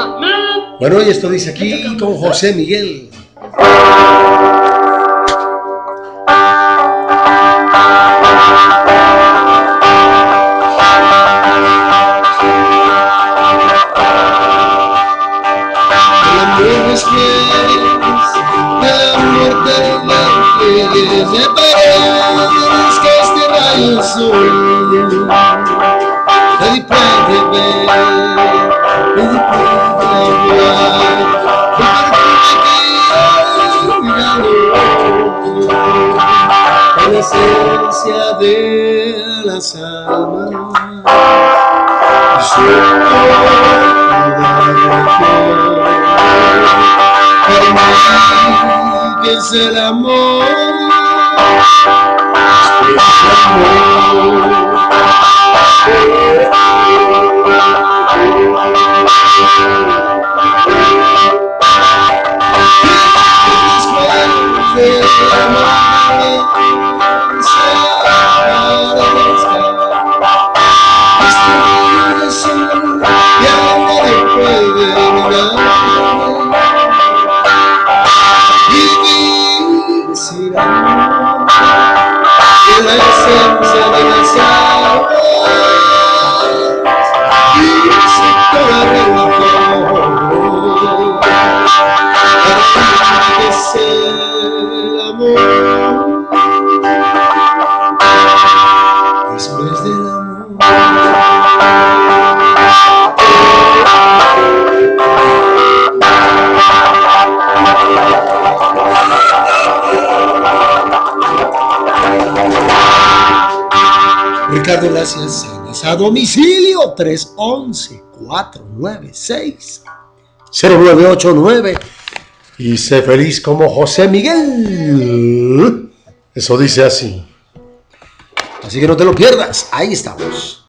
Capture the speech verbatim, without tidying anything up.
Bueno, y esto dice aquí con José Miguel. Me parece que este rayo sol nadie puede ver, nadie puede hablar, la esencia de las almas, para mí que es el amor. La esencia de las aguas dice toda religión, para que es el amor, después del amor. Ricardo Las Yacenas, a domicilio tres once, cuatro nueve seis, cero nueve ocho nueve. Y sé feliz como José Miguel. Eso dice así. Así que no te lo pierdas. Ahí estamos.